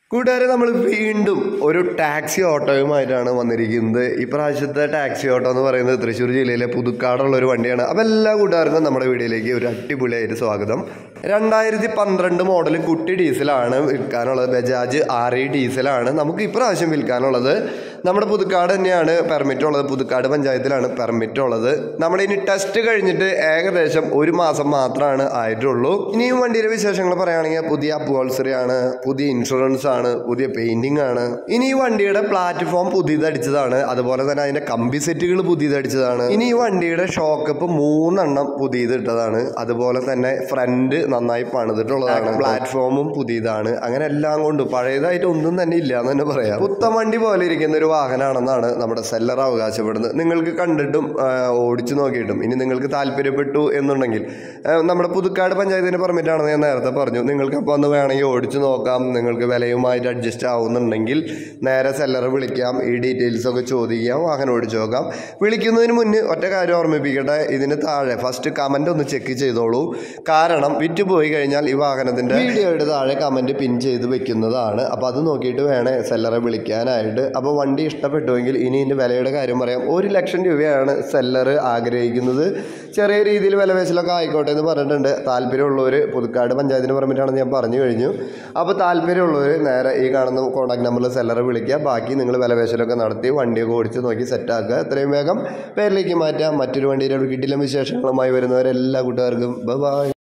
കൂട്ടുകാരെ, നമ്മൾ വീണ്ടും ഒരു ടാക്സി ഓട്ടോയുമായിട്ടാണ് വന്നിരിക്കുന്നത്. ഇപ്രാവശ്യത്തെ ടാക്സി ഓട്ടോ എന്ന് പറയുന്നത് തൃശ്ശൂർ ജില്ലയിലെ പുതുക്കാടുള്ള ഒരു വണ്ടിയാണ്. അപ്പോൾ എല്ലാ കൂട്ടുകാർക്കും നമ്മുടെ വീഡിയോയിലേക്ക് ഒരു അടിപൊളിയായിട്ട് സ്വാഗതം. 2012 മോഡൽ കുട്ടി ഡീസലാണ് വിൽക്കാനുള്ളത്. ബജാജ് RE ഡീസലാണ് നമുക്ക് ഇപ്രാവശ്യം വിൽക്കാനുള്ളത്. നമ്മുടെ പുതുക്കാട് തന്നെയാണ് പെർമിറ്റ് ഉള്ളത്. പുതുക്കാട് പഞ്ചായത്തിലാണ് പെർമിറ്റ് ഉള്ളത്. നമ്മുടെ ഇനി ടെസ്റ്റ് കഴിഞ്ഞിട്ട് ഏകദേശം 1 മാസം മാത്രമാണ് ആയിട്ടുള്ളൂ. ഇനിയും വണ്ടിയുടെ വിശേഷങ്ങൾ പറയുകയാണെങ്കിൽ പുതിയ അപ്വാൾസറി ആണ്, പുതിയ ഇൻഷുറൻസ് ആണ്, പുതിയ പെയിന്റിംഗ് ആണ്. ഇനി ഈ വണ്ടിയുടെ പ്ലാറ്റ്ഫോം പുതിയതടിച്ചതാണ്. അതുപോലെ തന്നെ അതിന്റെ കമ്പി സെറ്റുകൾ പുതിയതടിച്ചതാണ്. ഇനി ഈ വണ്ടിയുടെ ഷോക്കപ്പ് 3 എണ്ണം പുതിയതിട്ടതാണ്. അതുപോലെ തന്നെ ഫ്രണ്ട് നന്നായി പണിതിട്ടുള്ളതാണ്. പ്ലാറ്റ്ഫോമും പുതിയതാണ്. അങ്ങനെ എല്ലാം കൊണ്ട് പഴയതായിട്ട് ഒന്നും തന്നെ ഇല്ല എന്ന് തന്നെ പറയാം. പുത്തൻ വണ്ടി പോലെ ഇരിക്കുന്ന ഒരു വാഹനമാണെന്നാണ് നമ്മുടെ സെല്ലർ അവകാശപ്പെടുന്നത്. നിങ്ങൾക്ക് കണ്ടിട്ടും ഓടിച്ചു നോക്കിയിട്ടും ഇനി നിങ്ങൾക്ക് താല്പര്യപ്പെട്ടു എന്നുണ്ടെങ്കിൽ നമ്മുടെ പുതുക്കാട് പഞ്ചായത്തിന്റെ പെർമിറ്റ് ആണെന്ന് ഞാൻ നേരത്തെ പറഞ്ഞു. നിങ്ങൾക്ക് അപ്പോൾ ഒന്ന് വേണമെങ്കിൽ ഓടിച്ചു നോക്കാം. നിങ്ങൾക്ക് വിലയുമായിട്ട് അഡ്ജസ്റ്റ് ആവുന്നുണ്ടെങ്കിൽ നേരെ സെല്ലറെ വിളിക്കാം. ഈ ഡീറ്റെയിൽസ് ഒക്കെ ചോദിക്കാം, വാഹനം ഓടിച്ചു നോക്കാം. വിളിക്കുന്നതിന് മുന്നേ ഒറ്റ കാര്യം ഓർമ്മിപ്പിക്കട്ടെ, ഇതിന് താഴെ ഫസ്റ്റ് കമന്റ് ഒന്ന് ചെക്ക് ചെയ്തോളൂ. കാരണം വിറ്റ് പോയി കഴിഞ്ഞാൽ ഈ വാഹനത്തിന്റെ വീഡിയോയുടെ താഴെ കമന്റ് പിൻ ചെയ്ത് വെക്കുന്നതാണ്. അപ്പോൾ അത് നോക്കിയിട്ട് വേണേ സെല്ലറെ വിളിക്കാനായിട്ട്. അപ്പോൾ വണ്ടി ഇഷ്ടപ്പെട്ടുവെങ്കിൽ ഇനി ഇതിൻ്റെ വിലയുടെ കാര്യം പറയാം. 1 ലക്ഷം രൂപയാണ് സെല്ലർ ആഗ്രഹിക്കുന്നത്. ചെറിയ രീതിയിൽ വില പേശലൊക്കെ ആയിക്കോട്ടെ എന്ന് പറഞ്ഞിട്ടുണ്ട്. താല്പര്യമുള്ളവർ പുതുക്കാട് പഞ്ചായത്തിന് പെർമിറ്റാണെന്ന് ഞാൻ പറഞ്ഞു കഴിഞ്ഞു. അപ്പോൾ താല്പര്യമുള്ളവർ നേരെ ഈ കാണുന്ന കോൺടാക്ട് നമ്പറിൽ സെല്ലറെ വിളിക്കുക. ബാക്കി നിങ്ങൾ വില പേശലൊക്കെ നടത്തി വണ്ടിയൊക്കെ ഓടിച്ച് നോക്കി സെറ്റാക്കുക. എത്രയും വേഗം പേരിലേക്ക് മാറ്റാം. മറ്റൊരു വണ്ടിയുടെ കിട്ടില്ല വിശേഷങ്ങളുമായി വരുന്നവരെല്ലാ കൂട്ടുകാർക്കും ബൈ.